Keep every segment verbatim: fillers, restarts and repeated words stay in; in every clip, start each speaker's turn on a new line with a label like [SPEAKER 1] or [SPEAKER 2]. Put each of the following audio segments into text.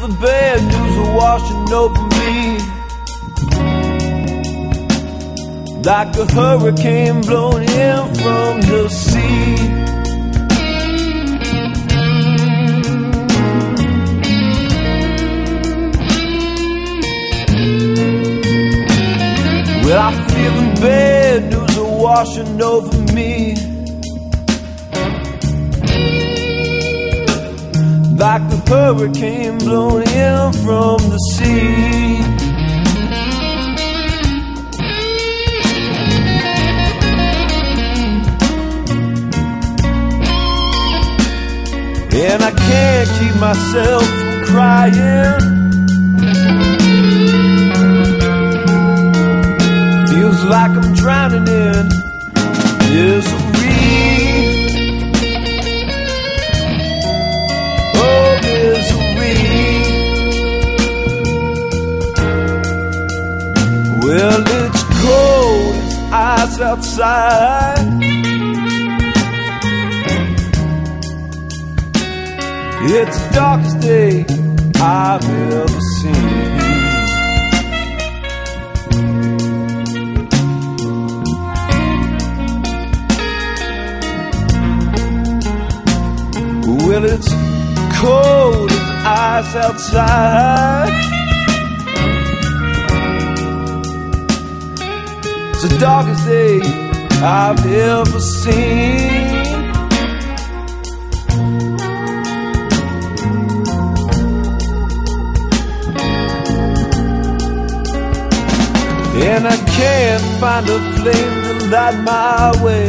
[SPEAKER 1] the bad news are washing over me like a hurricane blown in from the sea. Well, I feel the bad news are washing over me like a hurricane blown in from the sea. And I can't keep myself from crying. Feels like I'm drowning in misery. Oh, misery. Well, it's cold as ice outside. It's the darkest day I've ever seen. Well, it's cold as ice outside. It's the darkest day I've ever seen. And I can't find a flame to light my way.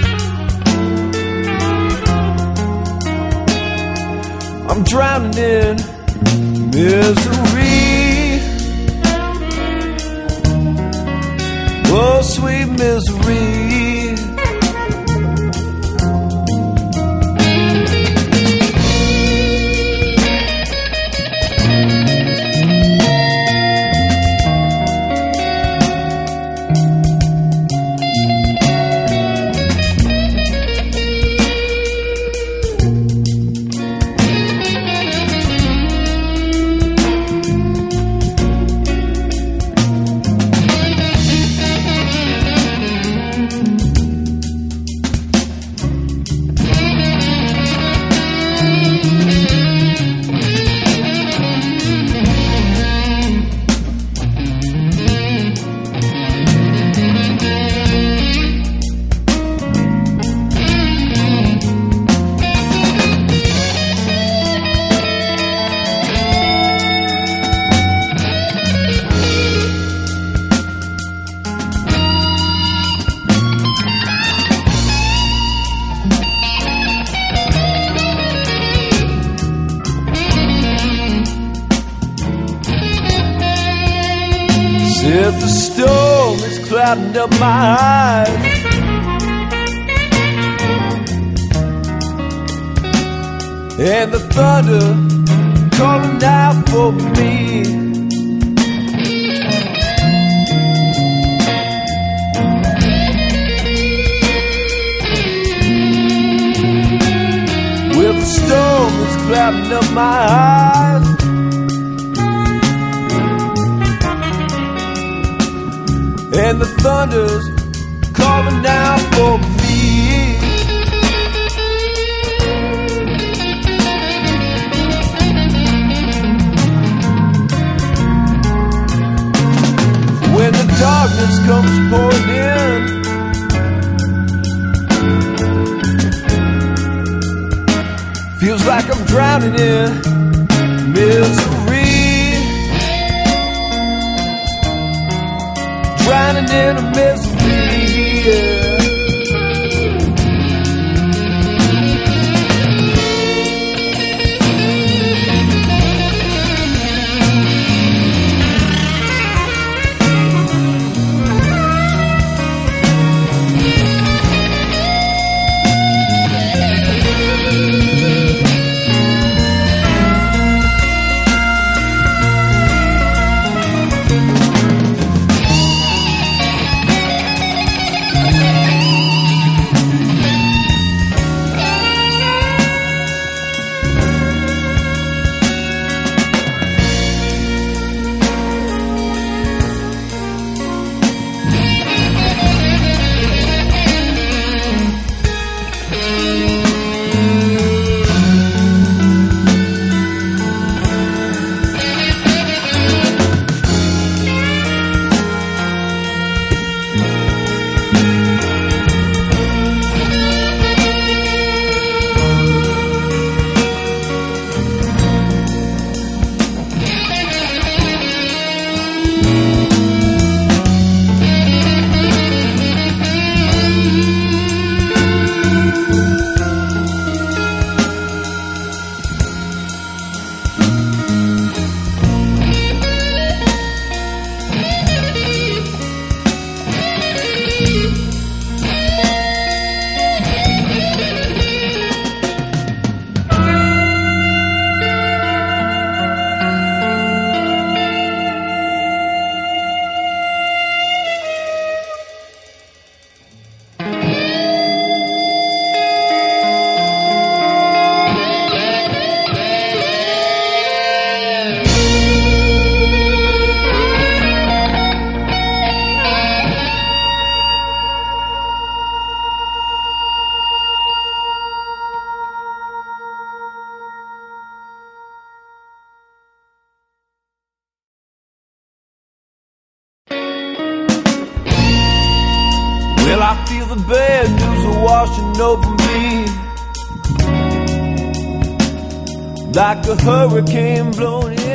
[SPEAKER 1] I'm drowning in misery. Oh, sweet misery. If the storm is clouding up my eyes, and the thunder calling out for me, well, the storm is clouding up my eyes, and the thunder's calling down for me. When the darkness comes pouring in, feels like I'm drowning in misery. Drowning in a misery, yeah. I feel the bad news washing over me, like a hurricane blowing in